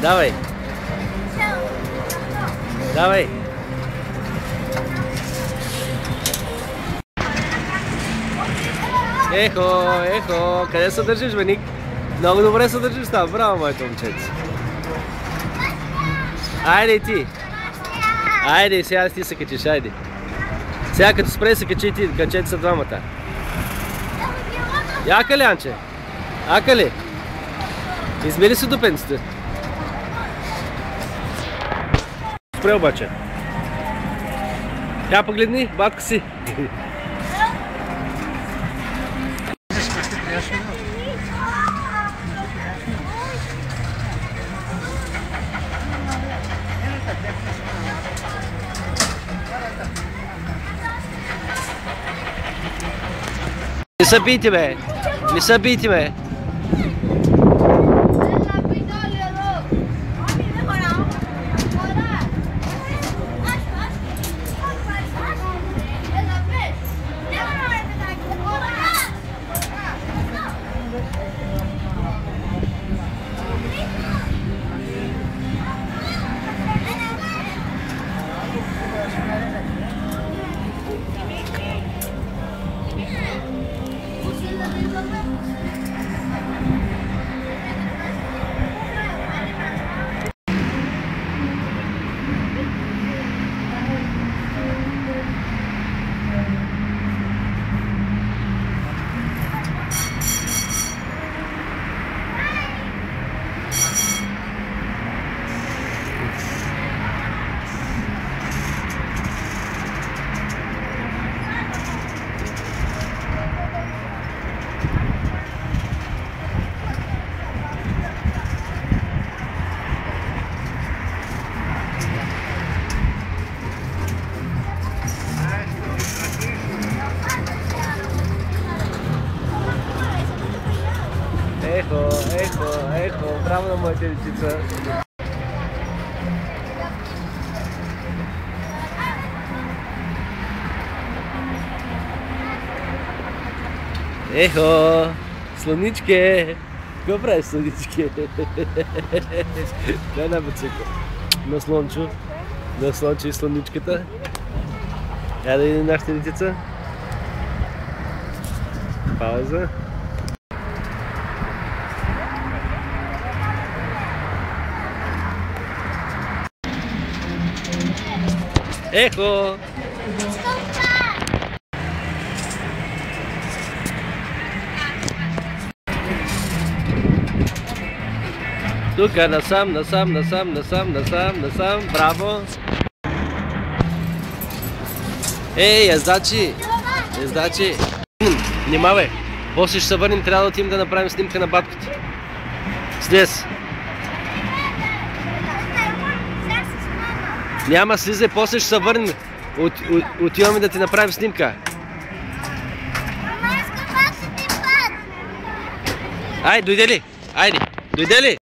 Давай. Давай. Ехо, къде се държиш, бе, Ник? Много добре се държиш там, браво, моето момченце. Айде и ти. Айде, сега ти се качиш, айде. Сега като спре се качи и ти, качете са двамата. Яка ли, Анче? Ака ли? Измери си дупенците. Спре обаче. Я погледни, батко си. Не са бити, бе! Не са бити, бе! Ехо, браво на моята дечица. Ехо, слъничке. Какво правиш, слъничке? Дай на бацика. На слънчо. На слънче и слъничката. Я да видим нашата дечица. Пауза. Ехо! Тука насам, браво! Ей, ездачи! Ездачи! Нима, бе! После ще се върнем, трябва да отидем да направим снимка на батката. Слез! Няма, слизай, после ще се върнем. Отиваме да ти направим снимка. Ай, дойде ли? Айде, дойде ли?